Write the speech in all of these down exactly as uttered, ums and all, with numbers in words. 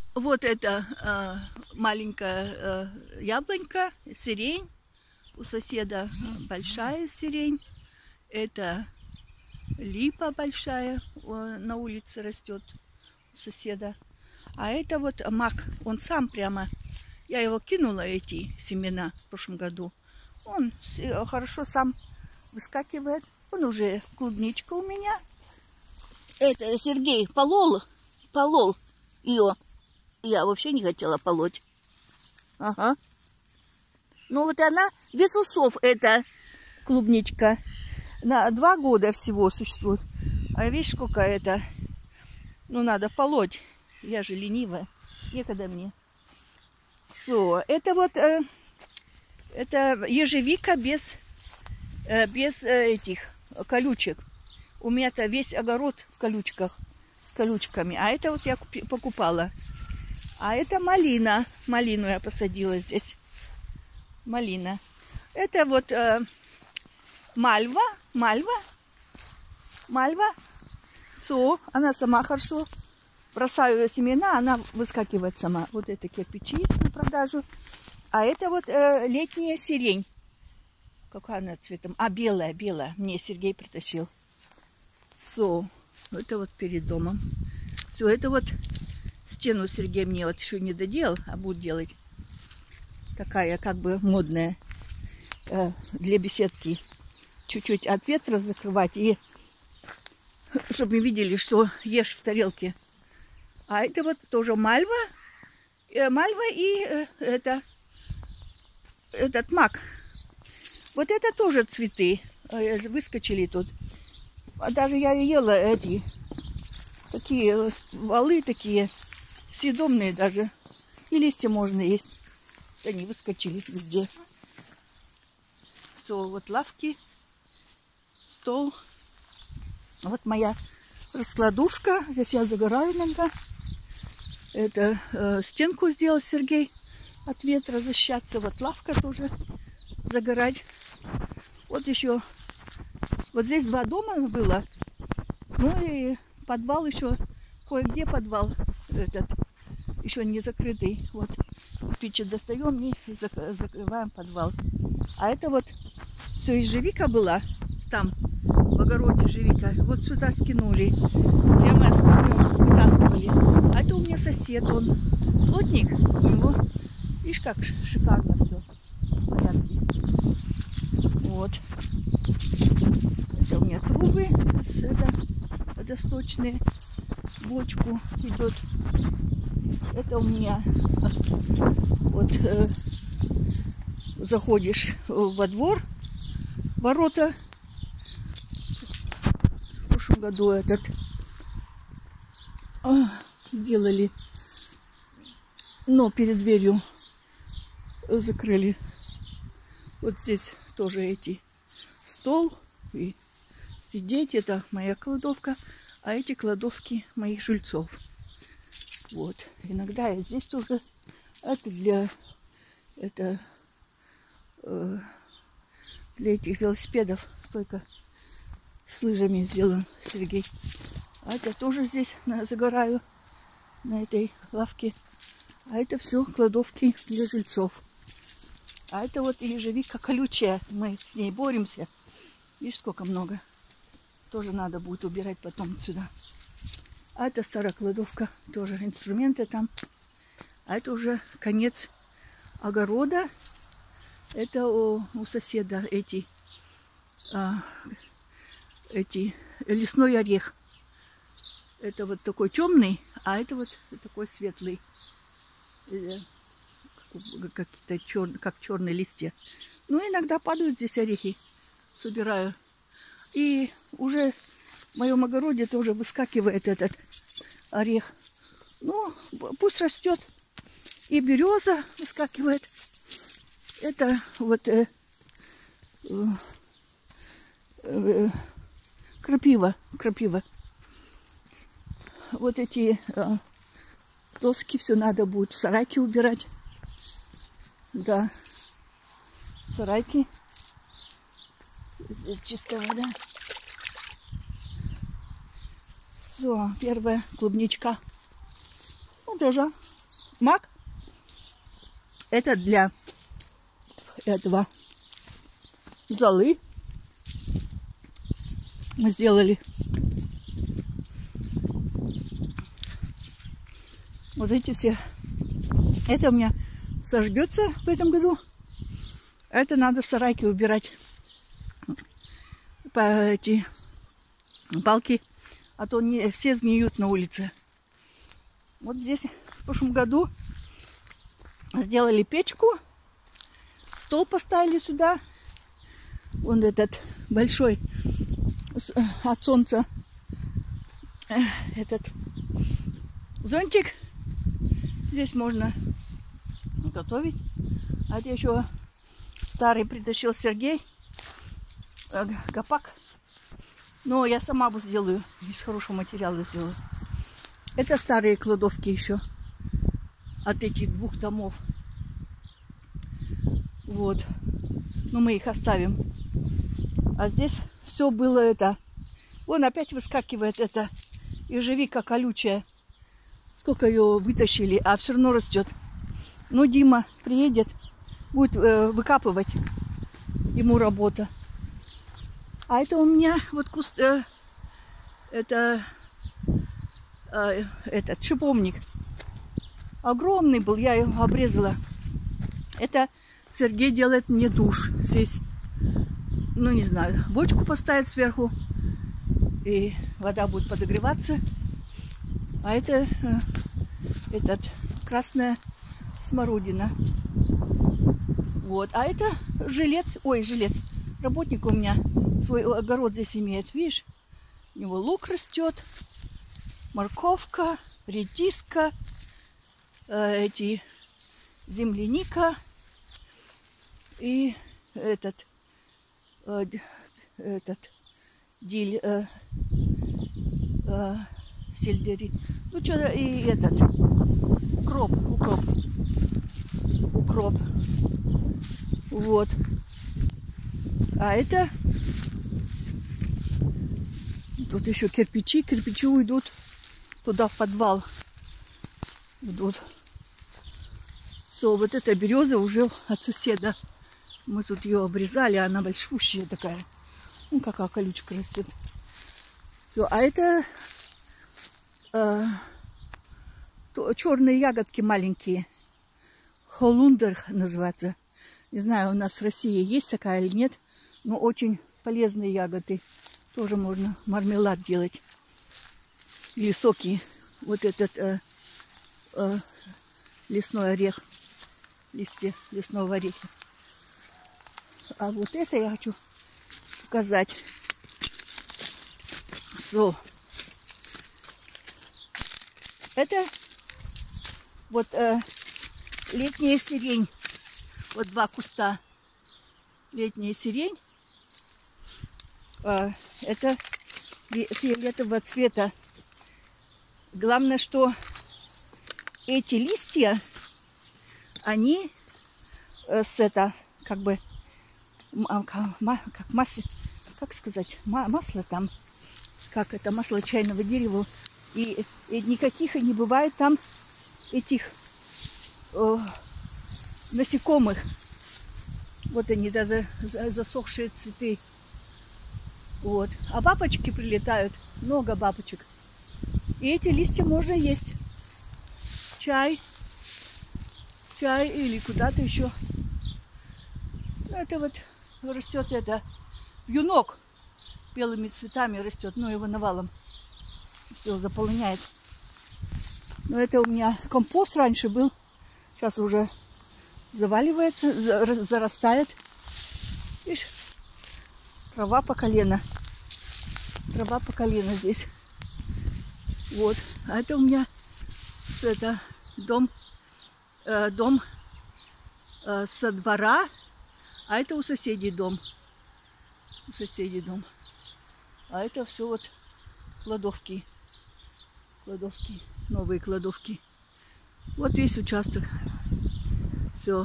Вот это э, маленькая э, яблонька, сирень. У соседа большая сирень. Это липа большая на улице растет у соседа. А это вот мак, он сам прямо, я его кинула, эти семена в прошлом году. Он хорошо сам выскакивает. Он уже клубничка у меня. Это Сергей полол, полол ее. Я вообще не хотела полоть. Ага. Ну вот она без усов, эта клубничка. На два года всего существует. А видишь, сколько это? Ну, надо полоть. Я же ленивая. Некогда мне. Все. Это вот э, это ежевика без, э, без э, этих колючек. У меня-то весь огород в колючках. С колючками. А это вот я купи, покупала. А это малина. Малину я посадила здесь. Малина. Это вот э, мальва. Мальва. Мальва. Все. Она сама хорошо. Бросаю семена, она выскакивает сама. Вот это кирпичи на продажу. А это вот э, летняя сирень. Какая она цветом? А, белая, белая. Мне Сергей притащил. Все. Это вот перед домом. Все, это вот стену Сергей мне вот еще не доделал, а будет делать. Такая как бы модная э, для беседки. Чуть-чуть от ветра закрывать и чтобы мы видели, что ешь в тарелке. А это вот тоже мальва, э, мальва и э, это этот мак. Вот это тоже цветы э, выскочили тут. Даже я ела эти такие стволы такие съедобные даже. И листья можно есть. Они выскочили везде. Все, вот лавки, стол. Вот моя раскладушка. Здесь я загораю иногда. Это э, стенку сделал Сергей от ветра защищаться. Вот лавка тоже загорать. Вот еще. Вот здесь два дома было. Ну и подвал еще. Кое-где подвал этот. Еще не закрытый. Вот. Печи достаем и закрываем подвал. А это вот все ежевика была. Там в огороде ежевика. Вот сюда скинули. Прямо с корнем вытаскивали. А это у меня сосед. Он плотник. У него, видишь, как шикарно все. В порядке. Вот. Это у меня трубы. Это водосточные. Бочку идет. Это у меня вот э, заходишь во двор, ворота. В прошлом году этот э, сделали, но перед дверью закрыли. Вот здесь тоже эти стол и сидеть. Это моя кладовка, а эти кладовки моих жильцов. Вот. Иногда я здесь тоже. Это для это э, для этих велосипедов. Стойка с лыжами сделан Сергей. А это тоже здесь на, загораю на этой лавке. А это все кладовки для жильцов. А это вот ежевика колючая. Мы с ней боремся. Видишь, сколько много. Тоже надо будет убирать потом сюда. А это старая кладовка, тоже инструменты там. А это уже конец огорода. Это у, у соседа эти, а, эти лесной орех. Это вот такой темный, а это вот такой светлый. Как-то черный, как черные листья. Ну, иногда падают здесь орехи. Собираю. И уже в моем огороде тоже выскакивает этот орех. Ну, пусть растет. И береза выскакивает. Это вот э, э, э, крапива, крапива. Вот эти э, доски все надо будет в сарайке убирать. Да, сарайки. Здесь чистая вода. Все, первая клубничка. Ну, тоже мак. Это для этого золы. Мы сделали. Вот эти все. Это у меня сожгется в этом году. Это надо в сарайке убирать. По эти палки. А то не все сгниют на улице. Вот здесь в прошлом году сделали печку. Стол поставили сюда. Вон этот большой от солнца этот зонтик. Здесь можно готовить. А это еще старый притащил Сергей. Гопак. Но я сама бы сделаю. Из хорошего материала сделаю. Это старые кладовки еще. От этих двух домов. Вот. Но мы их оставим. А здесь все было это. Вон опять выскакивает это ежевика колючая. Сколько ее вытащили, а все равно растет. Ну, Дима приедет, будет э, выкапывать. Ему работа. А это у меня вот куст... Э, это... Э, этот шиповник. Огромный был, я его обрезала. Это Сергей делает мне душ здесь. Ну, не знаю, бочку поставит сверху. И вода будет подогреваться. А это э, этот красная смородина. Вот. А это жилец. Ой, жилец. Работник у меня свой огород здесь имеет. Видишь? У него лук растет. Морковка, редиска, э, эти земляника и этот э, этот диль э, э, сельдерей. Ну что, и этот укроп, укроп, укроп. Вот. А это тут еще кирпичи, кирпичи уйдут туда в подвал. Идут. Все, вот эта береза уже от соседа. Мы тут ее обрезали, она большущая такая. Ну, какая колючка растет. Все, а это э, то, черные ягодки маленькие. Холундер называется. Не знаю, у нас в России есть такая или нет, но очень полезные ягоды. Тоже можно мармелад делать. Или соки. Вот этот э, э, лесной орех. Листья лесного ореха. А вот это я хочу показать. So. Это вот э, летняя сирень. Вот два куста. Летняя сирень. Э, это фиолетового цвета. Главное, что эти листья, они э, с это, как бы, как масса, как сказать, масло там, как это, масло чайного дерева. И, и никаких и не бывает там этих э, насекомых. Вот они, даже засохшие цветы. Вот. А бабочки прилетают, много бабочек. И эти листья можно есть. Чай. Чай или куда-то еще. Это вот растет это. Вьюнок белыми цветами растет, но его навалом. Все заполняет. Но это у меня компост раньше был. Сейчас уже заваливается, зарастает. Видишь, трава по колено. Трава по колено здесь. Вот. А это у меня это дом, э, дом э, со двора. А это у соседей дом. У соседей дом. А это все вот кладовки. Кладовки. Новые кладовки. Вот весь участок. Все.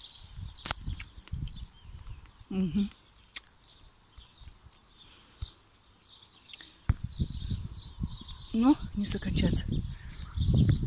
Угу. но не закачаться.